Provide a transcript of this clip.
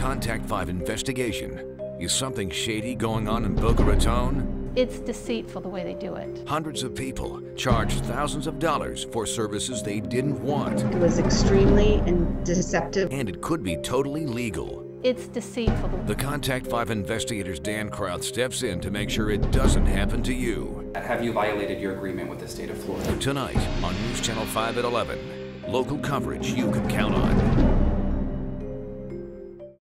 Contact 5 investigation. Is something shady going on in Boca Raton? It's deceitful the way they do it. Hundreds of people charged thousands of dollars for services they didn't want. It was extremely deceptive. And it could be totally legal. It's deceitful. The Contact 5 investigators Dan Krauth steps in to make sure it doesn't happen to you. Have you violated your agreement with the state of Florida? Tonight on News Channel 5 at 11. Local coverage you can count on.